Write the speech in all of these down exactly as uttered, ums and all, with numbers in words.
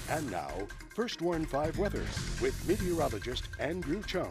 And now, First Warn five weather with meteorologist Andrew Chung.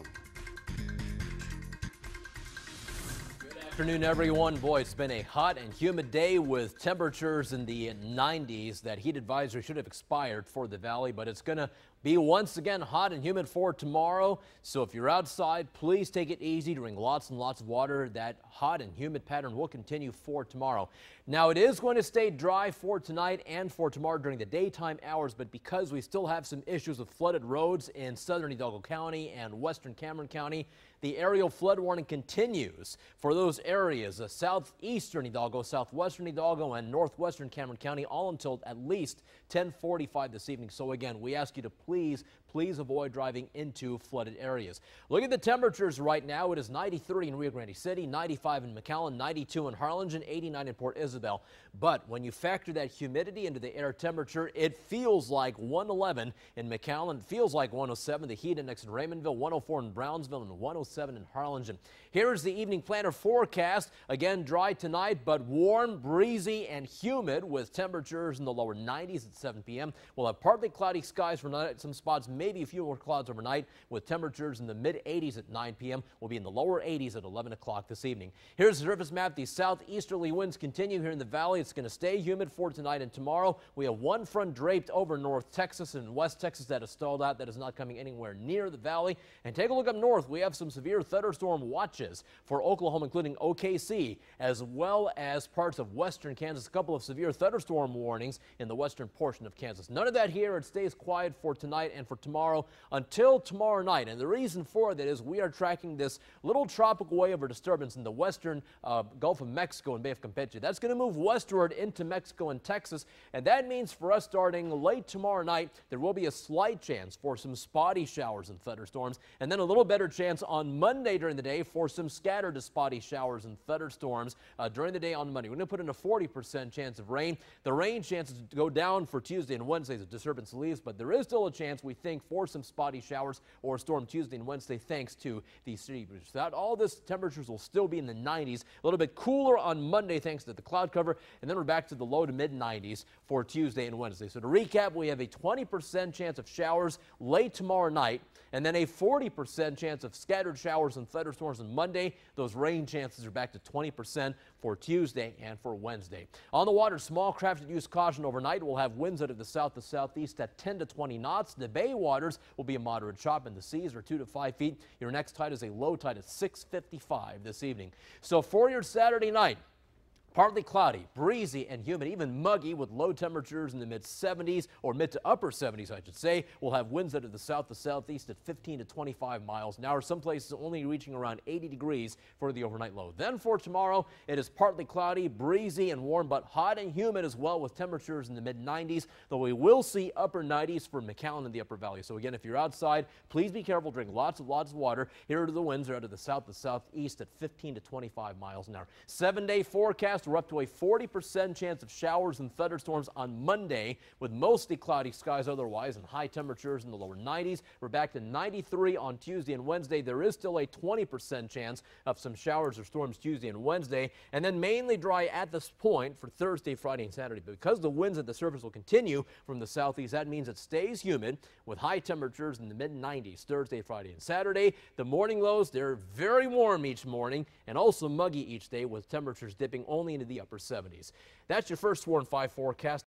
Afternoon, everyone. Boy, it's been a hot and humid day with temperatures in the nineties. That heat advisory should have expired for the valley, but it's going to be once again hot and humid for tomorrow. So if you're outside, please take it easy. Drink lots and lots of water. That hot and humid pattern will continue for tomorrow. Now, it is going to stay dry for tonight and for tomorrow during the daytime hours, but because we still have some issues with flooded roads in southern Hidalgo County and western Cameron County, the aerial flood warning continues for those areas, uh, southeastern Hidalgo, southwestern Hidalgo, and northwestern Cameron County, all until at least ten forty-five this evening. So again, we ask you to please, please avoid driving into flooded areas. Look at the temperatures right now. It is ninety-three in Rio Grande City, ninety-five in McAllen, ninety-two in Harlingen, eighty-nine in Port Isabel. But when you factor that humidity into the air temperature, it feels like one eleven in McAllen, feels like one oh seven. The heat index in Raymondville, one oh four in Brownsville, and one oh seven in Harlingen. Here is the evening planner forecast. Again, dry tonight, but warm, breezy, and humid with temperatures in the lower nineties at seven p m We'll have partly cloudy skies for night. Some spots, maybe a few more clouds overnight, with temperatures in the mid eighties at nine p m We'll be in the lower eighties at eleven o'clock this evening. Here's the surface map. The southeasterly winds continue here in the valley. It's going to stay humid for tonight and tomorrow. We have one front draped over North Texas and West Texas that is stalled out. That is not coming anywhere near the valley. And take a look up north. We have some severe thunderstorm watches for Oklahoma, including O K C, as well as parts of western Kansas. A couple of severe thunderstorm warnings in the western portion of Kansas. None of that here. It stays quiet for tonight and for tomorrow until tomorrow night. And the reason for that is we are tracking this little tropical wave or disturbance in the western uh, Gulf of Mexico and Bay of Campeche. That's going to move westward into Mexico and Texas. And that means for us starting late tomorrow night, there will be a slight chance for some spotty showers and thunderstorms. And then a little better chance on Monday during the day for some scattered to spotty showers and thunderstorms uh, during the day on Monday. We're going to put in a forty percent chance of rain. The rain chances go down for Tuesday and Wednesday as the disturbance leaves, but there is still a chance, we think, for some spotty showers or a storm Tuesday and Wednesday thanks to the city breeze. Without all this, temperatures will still be in the nineties. A little bit cooler on Monday thanks to the cloud cover, and then we're back to the low to mid nineties for Tuesday and Wednesday. So to recap, we have a twenty percent chance of showers late tomorrow night, and then a forty percent chance of scattered showers and thunderstorms on Monday. Those rain chances are back to twenty percent for Tuesday and for Wednesday. On the water, small craft should use caution overnight. We'll have winds out of the south to southeast at ten to twenty knots. The bay waters will be a moderate chop, and the seas are two to five feet. Your next tide is a low tide at six fifty-five this evening. So for your Saturday night, partly cloudy, breezy, and humid, even muggy with low temperatures in the mid seventies or mid to upper seventies, I should say. We'll have winds out of the south to southeast at fifteen to twenty-five miles an hour. Some places only reaching around eighty degrees for the overnight low. Then for tomorrow, it is partly cloudy, breezy, and warm, but hot and humid as well with temperatures in the mid nineties, though we will see upper nineties for McAllen and the upper valley. So again, if you're outside, please be careful. Drink lots of lots of water. Here are the winds. They're out of the south to southeast at fifteen to twenty-five miles an hour. Seven-day forecast. We're up to a forty percent chance of showers and thunderstorms on Monday with mostly cloudy skies otherwise and high temperatures in the lower nineties. We're back to ninety-three on Tuesday and Wednesday. There is still a twenty percent chance of some showers or storms Tuesday and Wednesday, and then mainly dry at this point for Thursday, Friday, and Saturday. But because the winds at the surface will continue from the southeast, that means it stays humid with high temperatures in the mid nineties Thursday, Friday, and Saturday. The morning lows, they're very warm each morning and also muggy each day with temperatures dipping only into the upper seventies. That's your First Warn five forecast.